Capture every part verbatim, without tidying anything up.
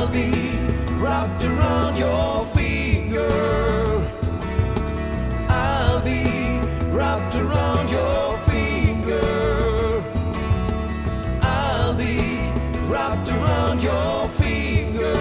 I'll be wrapped around your finger. I'll be wrapped around your finger. I'll be wrapped around your finger.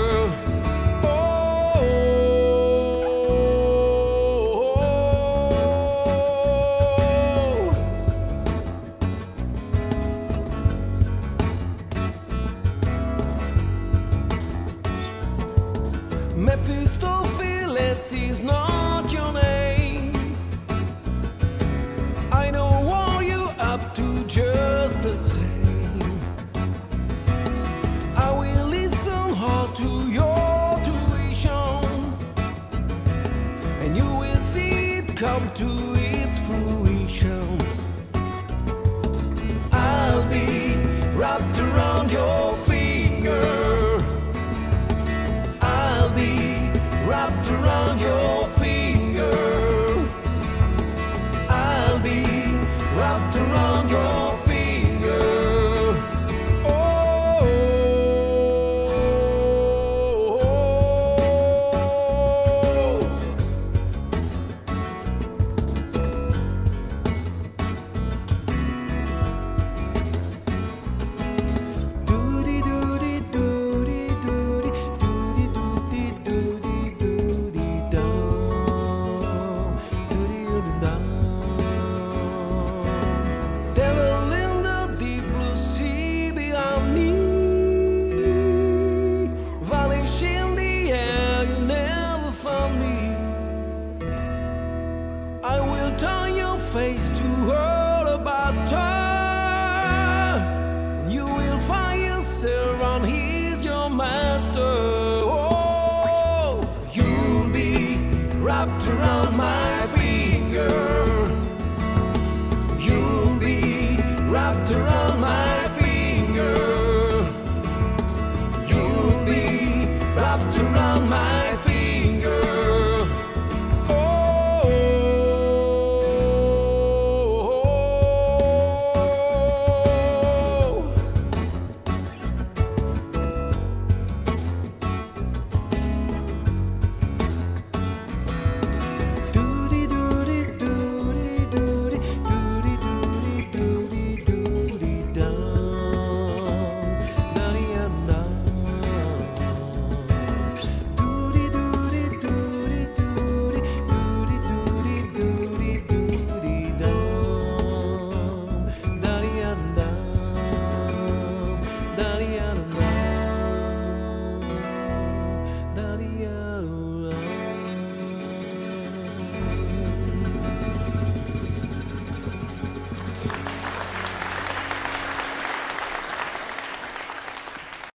Mephistopheles is not your name. I know what you up to just the same. I will listen hard to your tuition, and you will see it come to its fruition. I'll be wrapped around your finger. Wrapped around your finger. I'll be wrapped around your finger. Oh, doody doody doody doody doody doody doody. Devil in the deep blue sea beyond me, vanish in the air, you never found me. I will turn your face to alabaster. You will find yourself on he's your master. Oh, you'll be wrapped around my finger. Wrapped around my finger. You'll be wrapped around my